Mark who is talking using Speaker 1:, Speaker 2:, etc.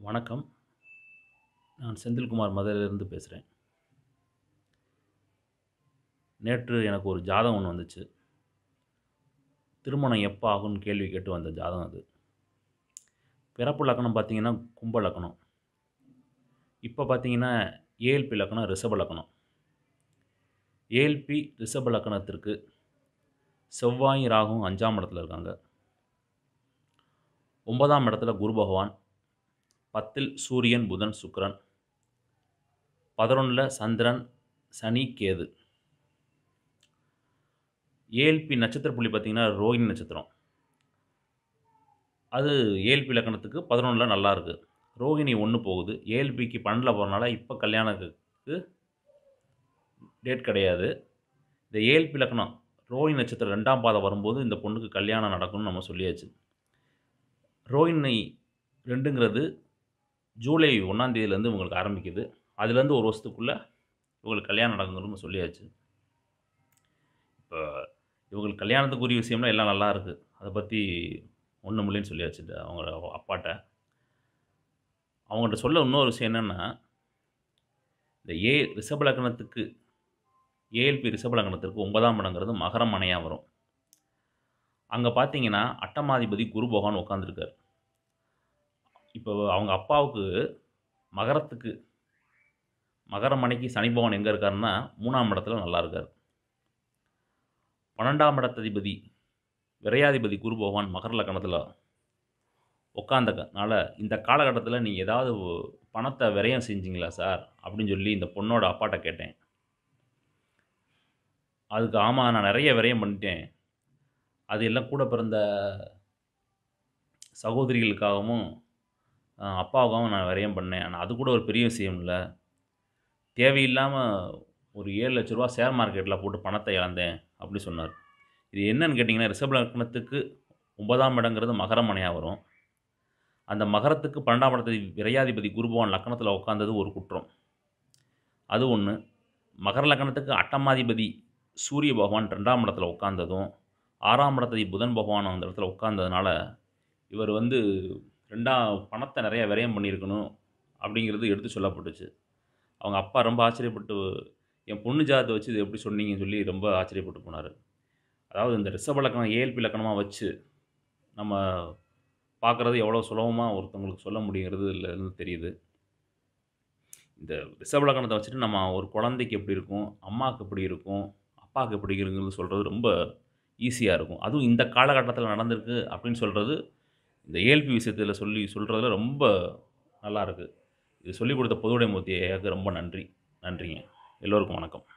Speaker 1: வணக்கம். நான் செந்தில்குமார் மதுரையிலிருந்து பேசுறேன். நேற்று எனக்கு ஒரு ஜாதகம் ஒண்ணு வந்துச்சு. திருமணம் எப்ப ஆகும்னு கேள்வி கேட்டு வந்த ஜாதகம் அது. பிறப்பு லக்னம் பார்த்தீங்கன்னா, கும்ப லக்னம். இப்ப பார்த்தீங்கன்னா, ஏஎல்பி லக்னம் ரிஷப லக்னம். ஏஎல்பி ரிஷப லக்னத்திற்கு செவ்வாயும், ராகுவும் 5ஆம் இடத்துல இருக்காங்க. 9ஆம் இடத்துல குரு பகவான், 10ல் சூரியன், புதன், சுக்கிரன், 11ல சந்திரன், சனி, கேது. ஏஎல்பி நட்சத்திர புள்ளி பார்த்தீங்கன்னா, ரோகிணி நட்சத்திரம். அது ஏஎல்பி லக்னத்துக்கு 11ல நல்லா இருக்கு. ரோகிணி 1 போகுது. ஏஎல்பிக்கு 12ல போறனால இப்ப கல்யாணத்துக்கு டேட் கிடையாது. இந்த ஏஎல்பி லக்னம் ரோஹிணி நட்சத்திரம் 2ஆம் பாதம் வரும்போது இந்த பொண்ணுக்கு கல்யாணம் நடக்கும்னு நம்ம சொல்லியாச்சு. ரோஹிணி 2ங்கிறது ஜூலை 1ஆம் தேதியிலேருந்து இவங்களுக்கு ஆரம்பிக்குது. அதுலேருந்து 1 வருஷத்துக்குள்ள இவங்களுக்கு கல்யாணம் நடக்கும்னு நம்ம சொல்லியாச்சு. இப்ப இவங்களுக்கு கல்யாணத்துக்குரிய விஷயம்லாம் எல்லாம் நல்லா இருக்கு. அத பத்தி ஒண்ணும் இல்லைன்னு சொல்லியாச்சு அவங்க அப்பாட்ட. அவங்கள்ட்ட சொல்ல இன்னொரு விஷயம் என்னன்னா, இந்த ரிஷப லக்னத்துக்கு ஏஎல்பி ரிஷப லக்னத்திற்கு 9ஆம் இடங்கிறது மகரம் மனையா வரும். அங்க பார்த்தீங்கன்னா, அட்டமாதிபதி குரு பகவான் உட்கார்ந்திருக்காரு. இப்போ அவங்க அப்பாவுக்கு மகரத்துக்கு மகரம் மனைக்கு சனி பகவான் எங்க இருக்காருன்னா, 3ஆம் இடத்துல நல்லா இருக்காரு. 12ஆம் இடத்ததிபதி விரையாதிபதி குரு பகவான் மகர லக்னத்தில உட்கார்ந்ததுனால, இந்த காலகட்டத்தில நீங்க ஏதாவது பணத்த விரயம் செஞ்சீங்களா சார்? அப்படின்னு சொல்லி இந்த பொண்ணோட அப்பாட்ட கேட்டேன். அதுக்கு ஆமா நான் நெறைய விரயம் பண்ணிட்டேன். அது எல்லாம் கூட பிறந்த சகோதரிகளுக்காகவும், அப்பாவுக்காகவும் நான் விரயம் பண்ணேன். ஆனா அது கூட ஒரு பெரிய விஷயம் இல்ல. தேவையில்லாம ஒரு ரூ. 7,00,000 ஷேர் மார்க்கெட்ல போட்டு பணத்த இழந்தேன் அப்படி சொன்னாரு. இது என்னன்னு கேட்டீங்கன்னா, ரிஷப லக்னத்துக்கு 9ஆம் இடங்கிறது மகர மனையா வரும். அந்த மகரத்துக்கு 12ஆம் இடத்தை விரையாதிபதி குரு பகவான் லக்னத்தில உட்கார்ந்தது ஒரு குற்றம். அது ஒண்ணு. மகர லக்னத்துக்கு அட்டமாதிபதி சூரிய பகவான் 2ஆம் இடத்துல உட்கார்ந்ததும், 6ஆம் இடத்தை புதன் பகவான் அந்த இடத்துல உட்கார்ந்ததுனால, இவர் வந்து 2 பணத்த நெறைய விரயம் பண்ணியிருக்கணும் அப்படிங்கிறது எடுத்து சொல்லப்பட்டுச்சு. அவங்க அப்பா ரொம்ப ஆச்சரியப்பட்டு, என் பொண்ணு ஜாதகத்த வச்சு இத எப்படி சொன்னீங்கன்னு சொல்லி ரொம்ப ஆச்சரியப்பட்டு போனாரு. அதாவது இந்த ரிஷப லக்னம் ஏஎல்பி லக்னமா வச்சு, நம்ம பார்க்குறது எவ்வளோ சுலபமா ஒருத்தவங்களுக்கு சொல்ல முடியுங்கிறது இதுலருந்து தெரியுது. இந்த ரிஷப லக்னத்த வச்சுட்டு நம்ம ஒரு குழந்தைக்கு எப்படி இருக்கும், அம்மாவுக்கு எப்படி இருக்கும், அப்பாவுக்கு எப்படி இருக்குங்கிறது சொல்றது ரொம்ப ஈஸியா இருக்கும். அதுவும் இந்த காலகட்டத்தில நடந்திருக்கு அப்படின்னு சொல்றது, இந்த ஏஎல்பி விஷயத்தில சொல்றதுல ரொம்ப நல்லாருக்கு. இது சொல்லிக் கொடுத்த பொதுவுடைமூர்த்தி ஐயாவுக்கு ரொம்ப நன்றி. நன்றிங்க. எல்லோருக்கும் வணக்கம்.